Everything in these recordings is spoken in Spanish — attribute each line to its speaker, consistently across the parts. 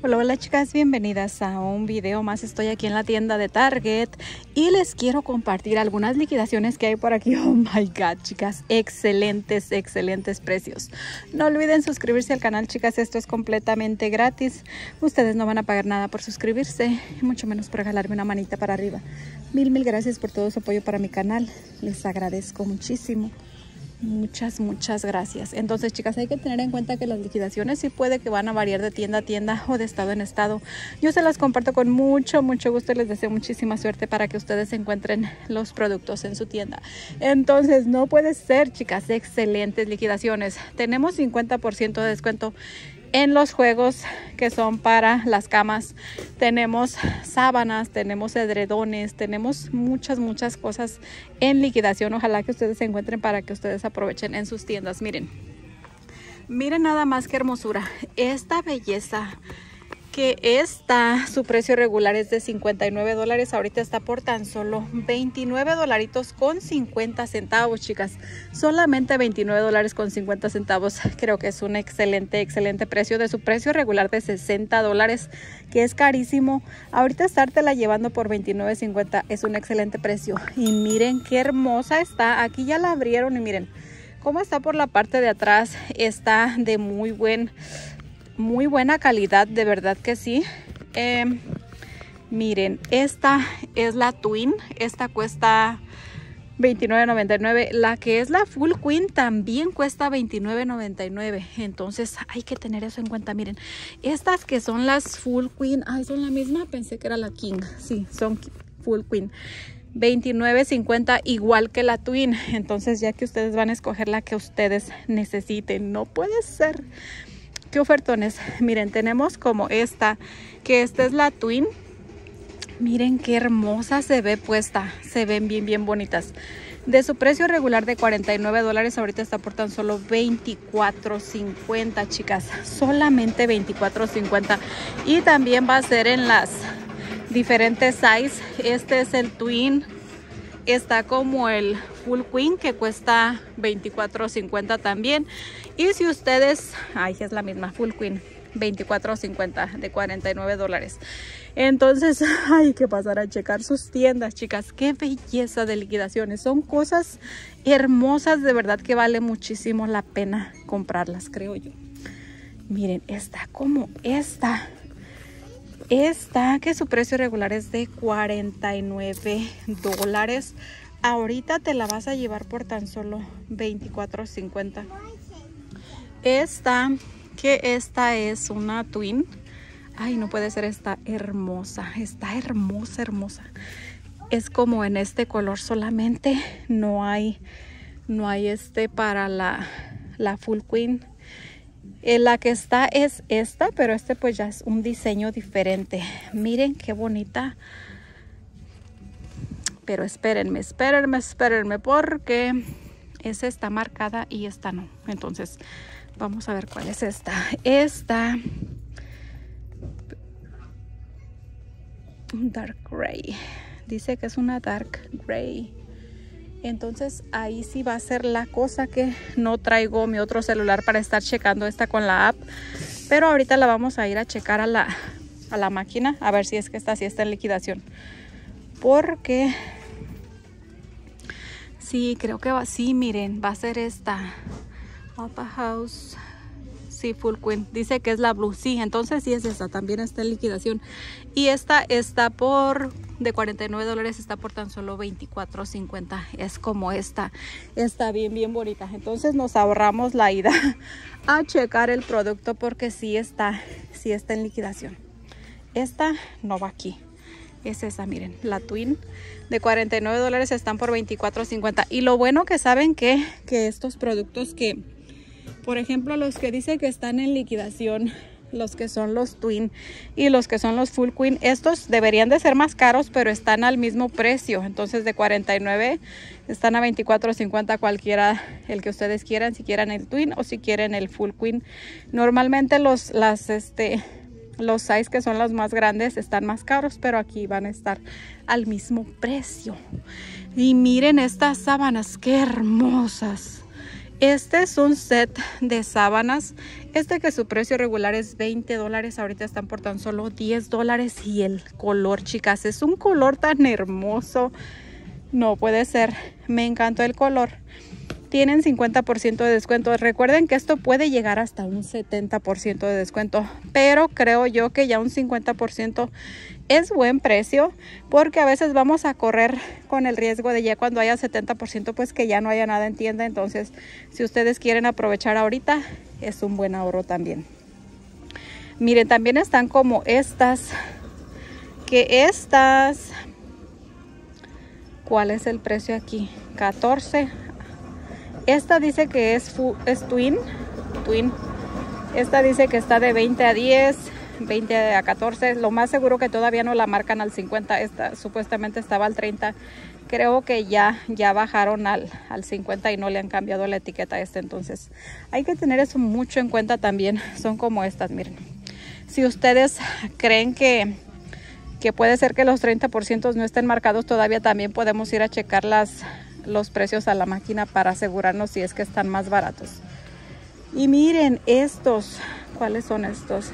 Speaker 1: Hola, hola chicas, bienvenidas a un video más. Estoy aquí en la tienda de Target y les quiero compartir algunas liquidaciones que hay por aquí. Oh my god, chicas, excelentes precios. No olviden suscribirse al canal, chicas, esto es completamente gratis. Ustedes no van a pagar nada por suscribirse, y mucho menos por regalarme una manita para arriba. Mil gracias por todo su apoyo para mi canal, les agradezco muchísimo. Muchas gracias. Entonces, chicas, hay que tener en cuenta que las liquidaciones sí puede que van a variar de tienda a tienda o de estado en estado. Yo se las comparto con mucho gusto y les deseo muchísima suerte para que ustedes encuentren los productos en su tienda. Entonces, no puede ser, chicas, excelentes liquidaciones. Tenemos 50% de descuento en los juegos que son para las camas. Tenemos sábanas, tenemos edredones, tenemos muchas cosas en liquidación. Ojalá que ustedes se encuentren para que ustedes aprovechen en sus tiendas. Miren nada más que hermosura esta belleza, que su precio regular es de $59. Ahorita está por tan solo $29 con 50 centavos, chicas. Solamente $29 con 50 centavos. Creo que es un excelente precio de su precio regular de $60, que es carísimo. Ahorita estártela llevando por $29.50 es un excelente precio. Y miren qué hermosa está. Aquí ya la abrieron y miren cómo está por la parte de atrás. Está de muy buena calidad, de verdad que sí. Miren, esta es la Twin. Esta cuesta $29.99. La que es la Full Queen también cuesta $29.99. Entonces hay que tener eso en cuenta. Miren, estas que son las Full Queen, son la misma, pensé que era la King. Sí, son Full Queen, $29.50, igual que la Twin. Entonces ya que ustedes van a escoger la que ustedes necesiten. No puede ser. ¿Qué ofertones? Miren, tenemos como esta, que esta es la Twin. Miren qué hermosa se ve puesta. Se ven bien bonitas. De su precio regular de $49, ahorita está por tan solo $24.50, chicas. Solamente $24.50. Y también va a ser en las diferentes size. Este es el Twin. Está como el Full Queen, que cuesta $24.50 también. Y si ustedes, es la misma Full Queen, $24.50 de $49. Entonces hay que pasar a checar sus tiendas, chicas. Qué belleza de liquidaciones. Son cosas hermosas, de verdad que vale muchísimo la pena comprarlas, creo yo. Miren, esta como esta, que su precio regular es de $49. Ahorita te la vas a llevar por tan solo $24.50. Esta es una Twin. No puede ser, esta hermosa. Está hermosa. Es como en este color solamente. No hay para la Full Queen. La que está es esta, pero pues ya es un diseño diferente. Miren qué bonita. Pero espérenme, porque esa está marcada y esta no. Entonces vamos a ver cuál es esta. Dark Gray. Dice que es una Dark Gray. Entonces ahí sí va a ser la cosa, que no traigo mi otro celular para estar checando esta con la app. Pero ahorita la vamos a ir a checar a la máquina, a ver si es que esta sí está en liquidación. Porque sí, creo que va. Sí, miren, va a ser esta Opera House. Sí, Full Queen. Dice que es la Blue. Sí, entonces sí es esta. También está en liquidación. Y esta está de $49, está por tan solo $24.50. Es como esta. Está bien bonita. Entonces nos ahorramos la ida a checar el producto, porque sí está en liquidación. Esta no va aquí. Es esa, miren, la Twin de $49 están por $24.50. Y lo bueno que saben que estos productos, que por ejemplo los que dicen que están en liquidación, los que son los Twin y los que son los Full Queen, estos deberían de ser más caros, pero están al mismo precio. Entonces de $49 están a $24.50 cualquiera, el que ustedes quieran, si quieren el Twin o si quieren el Full Queen. Normalmente los size que son los más grandes están más caros, pero aquí van a estar al mismo precio. Y miren estas sábanas, qué hermosas. Este es un set de sábanas. Que su precio regular es $20. Ahorita están por tan solo $10. Y el color, chicas, es un color tan hermoso. No puede ser. Me encantó el color. Tienen 50% de descuento. Recuerden que esto puede llegar hasta un 70% de descuento. Pero creo yo que ya un 50% es buen precio. Porque a veces vamos a correr con el riesgo de ya cuando haya 70% pues que ya no haya nada en tienda. Entonces si ustedes quieren aprovechar ahorita es un buen ahorro también. Miren, también están como estas. ¿Cuál es el precio aquí? 14. Esta dice que es twin. Esta dice que está de 20 a 10, 20 a 14. Lo más seguro que todavía no la marcan al 50. Esta supuestamente estaba al 30. Creo que ya bajaron al 50 y no le han cambiado la etiqueta a Entonces hay que tener eso mucho en cuenta también. Son como estas, miren. Si ustedes creen que puede ser que los 30% no estén marcados todavía, también podemos ir a checar los precios a la máquina para asegurarnos si es que están más baratos. Y miren estos. ¿Cuáles son estos?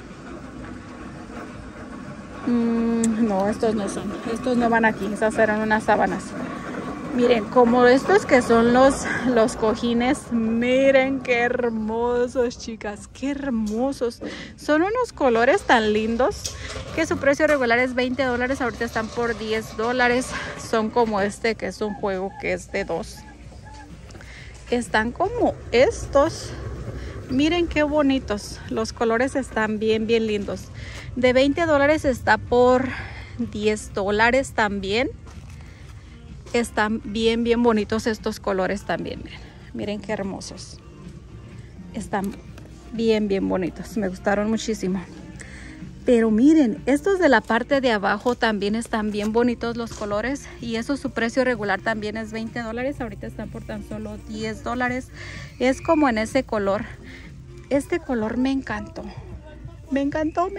Speaker 1: No, estos no son. Estos no van aquí. Esas eran unas sábanas. Miren, como estos que son los cojines. Miren qué hermosos, chicas. Qué hermosos. Son unos colores tan lindos que su precio regular es $20. Ahorita están por $10. Son como que es un juego que es de 2. Están como estos. Miren qué bonitos. Los colores están bien lindos. De $20 está por $10 también. Están bien bonitos estos colores también. Miren qué hermosos. Están bien bonitos. Me gustaron muchísimo. Pero miren, estos de la parte de abajo también están bien bonitos los colores. Y eso su precio regular también es $20. Ahorita están por tan solo $10. Es como en ese color. Este color me encantó. Me encantó.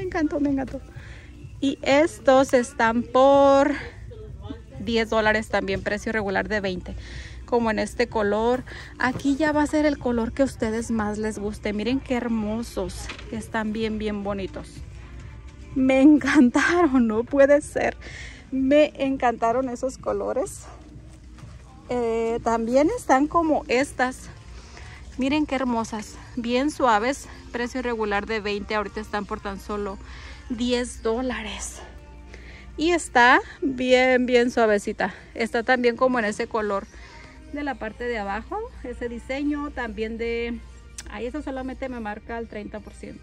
Speaker 1: Y estos están por $10 también, precio regular de 20. Como en este color. Aquí ya va a ser el color que a ustedes más les guste. Miren qué hermosos. Están bien bonitos. Me encantaron, no puede ser. Me encantaron esos colores. También están como estas. Miren qué hermosas. Bien suaves. Precio regular de 20. Ahorita están por tan solo $10. Y está bien suavecita. Está también como en ese color de la parte de abajo. Ese diseño también de... Ahí eso solamente me marca el 30%.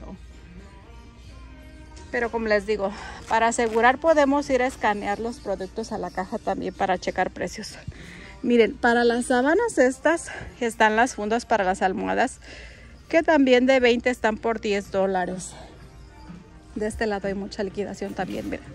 Speaker 1: Pero como les digo, para asegurar podemos ir a escanear los productos a la caja también para checar precios. Miren, para las sábanas estas están las fundas para las almohadas. Que también de 20 están por $10. De este lado hay mucha liquidación también, miren.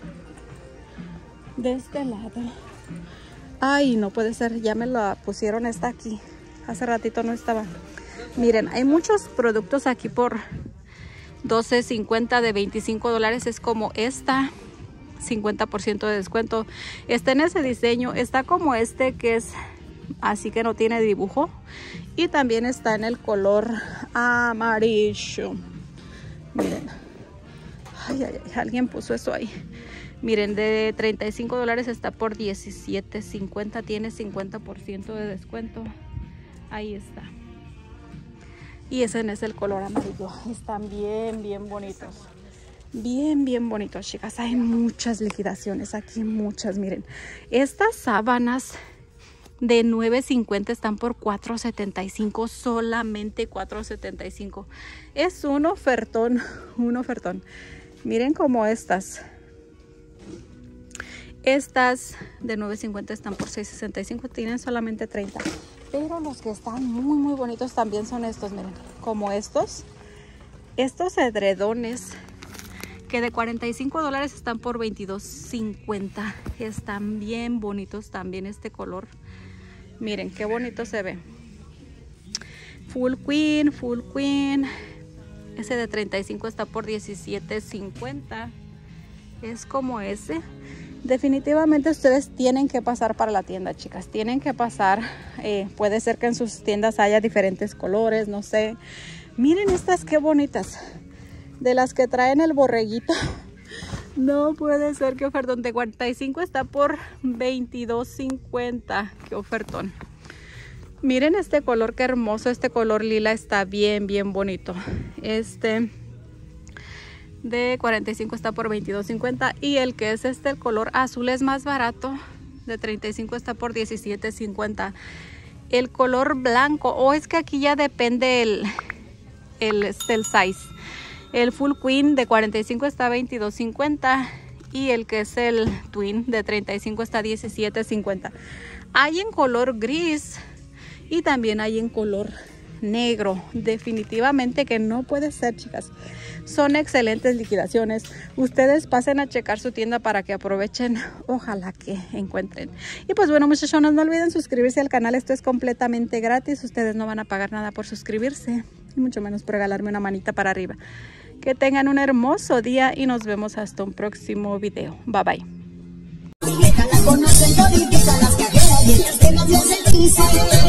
Speaker 1: De este lado. Ay, no puede ser, ya me la pusieron esta aquí. Hace ratito no estaba. Miren, hay muchos productos aquí por $12.50 de $25. Es como esta, 50% de descuento. Está en ese diseño. Está como que es así que no tiene dibujo. Y también está en el color amarillo. Miren. Ay, alguien puso eso ahí. Miren, de $35 está por $17.50. Tiene 50% de descuento. Ahí está. Y ese es el color amarillo. Están bien bonitos. Bien bonitos, chicas. Hay muchas liquidaciones aquí, muchas. Miren, estas sábanas de $9.50 están por $4.75. Solamente $4.75. Es un ofertón. Miren como estas. Estas de $9.50 están por $6.65. Tienen solamente 30. Pero los que están muy bonitos también son estos, miren. Como estos edredones que de $45 están por $22.50. Están bien bonitos también este color. Miren qué bonito se ve. Full queen. Ese de 35 está por $17.50. Es como ese. Definitivamente ustedes tienen que pasar para la tienda, chicas. Tienen que pasar. Puede ser que en sus tiendas haya diferentes colores, no sé. Miren estas qué bonitas. De las que traen el borreguito. No puede ser, qué ofertón. De 45 está por $22.50. Qué ofertón. Miren este color, qué hermoso. Este color lila está bien, bien bonito. Este de 45 está por $22.50. Y el que es el color azul es más barato. De 35 está por $17.50. El color blanco, es que aquí ya depende el size. El full queen de 45 está $22.50. Y el que es el twin de 35 está $17.50. Hay en color gris y también hay en color negro. Definitivamente que no puede ser, chicas. Son excelentes liquidaciones. Ustedes pasen a checar su tienda para que aprovechen. Ojalá que encuentren. Y pues bueno, muchachonas, no olviden suscribirse al canal. Esto es completamente gratis. Ustedes no van a pagar nada por suscribirse, y mucho menos por regalarme una manita para arriba. Que tengan un hermoso día y nos vemos hasta un próximo video. Bye bye.